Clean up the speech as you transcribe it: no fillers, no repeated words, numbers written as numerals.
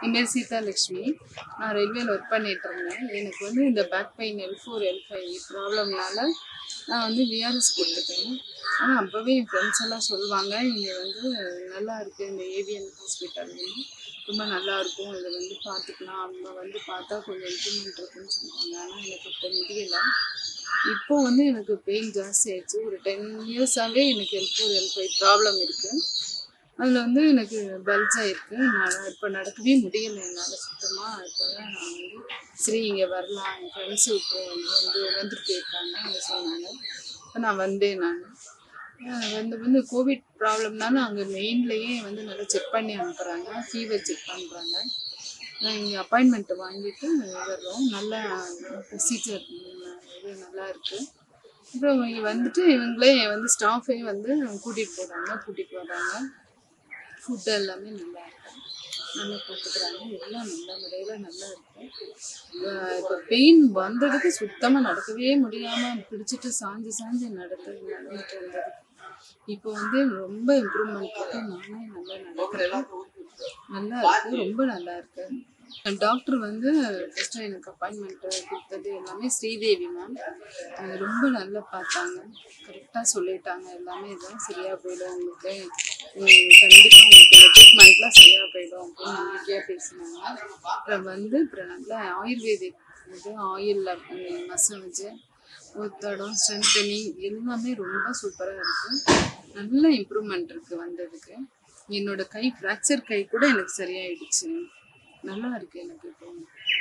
என் சீதா லட்சுமி. நான் ரயில்வேல ஒர்க் பண்ணிட்டு இருந்தேன். எனக்கு வந்து இந்த பேக் பெயின் L4 L5 ப்ராப்ளம்னால நான் வந்து விஆர்எஸ் கொடுத்துட்டேன். ஆனால் அப்போவே என் ஃப்ரெண்ட்ஸ் எல்லாம் சொல்லுவாங்க, இங்கே வந்து நல்லா இருக்குது, இந்த ஏவிஎன் ஹாஸ்பிட்டல் வந்து ரொம்ப நல்லா இருக்கும், இதை வந்து பார்த்துக்கலாம், அவங்க வந்து பார்த்தா கொஞ்சம் இம்ப்ரூவ்மெண்ட் இருக்குன்னு சொல்லுவாங்க. ஆனால் எனக்கு இப்போ முடியலை. இப்போ வந்து எனக்கு பெயின் ஜாஸ்தி ஆயிடுச்சு. ஒரு 10 இயர்ஸாகவே எனக்கு L4 L5 ப்ராப்ளம் இருக்குது. அதில் வந்து எனக்கு பல்ஜ் ஆகிருக்கு. நான் இப்போ நடக்கவே முடியலை என்னால் சுத்தமாக. இப்போ தான் நான் வந்து சரி இங்கே வரலாம், என் ஃப்ரெண்ட்ஸு இப்போ வந்துட்டு போயிருக்காங்க, அவங்க சொன்னாங்க. இப்போ நான் வந்தேன். வந்து கோவிட் ப்ராப்ளம்னால அங்கே மெயின்லேயே வந்து நல்லா செக் பண்ணி அனுப்புகிறாங்க, ஃபீவர் செக் பண்ணுறாங்க. நான் இங்கே அப்பாயின்மெண்ட்டு வாங்கிட்டு வர்றோம். நல்லா ப்ரொசீஜர் இது நல்லா இருக்குது. அப்புறம் இங்கே வந்துட்டு இவங்களே வந்து ஸ்டாஃபே வந்து கூட்டிகிட்டு வர்றாங்க. ஃபுட் எல்லாமே நல்லா இருக்கும், நல்லா பார்த்துக்குறாங்க, எல்லாம் நல்ல முறையில் நல்லா இருக்கும். இப்போ பெயின் வந்ததுக்கு சுத்தமாக நடக்கவே முடியாமல் பிடிச்சிட்டு சாஞ்சு நடந்துட்டு இருந்தது. இப்போ வந்து ரொம்ப இம்ப்ரூவ்மெண்ட் இருக்கு. நானே நல்லா நடக்கிறேன், நல்லா இருக்கு, ரொம்ப நல்லா இருக்கு. டாக்டர் வந்து ஃபஸ்ட்டு எனக்கு அப்பாயின்மெண்ட்டு கொடுத்தது எல்லாமே ஸ்ரீதேவி மேம். ரொம்ப நல்லா பார்த்தாங்க, கரெக்டாக சொல்லிட்டாங்க எல்லாமே. இதெல்லாம் சரியாக போயிடும் உங்களுக்கு, கண்டிப்பாக உங்களுக்கு இந்த ட்ரீட்மெண்ட்லாம் சரியாக போயிடும் அப்படின்னு நம்பிக்கையாக பேசினாங்க. அப்புறம் நல்லா ஆயுர்வேதிக் இது ஆயிலில் மசாஜ், ஒத்தடம், ஸ்ட்ரென்தனிங் எல்லாமே ரொம்ப சூப்பராக இருக்குது. நல்ல இம்ப்ரூவ்மெண்ட் இருக்குது வந்ததுக்கு. என்னோடய கை ஃப்ராக்சர் கை கூட எனக்கு சரியாயிடுச்சு. நல்லா இருக்குது எனக்கு இப்போ.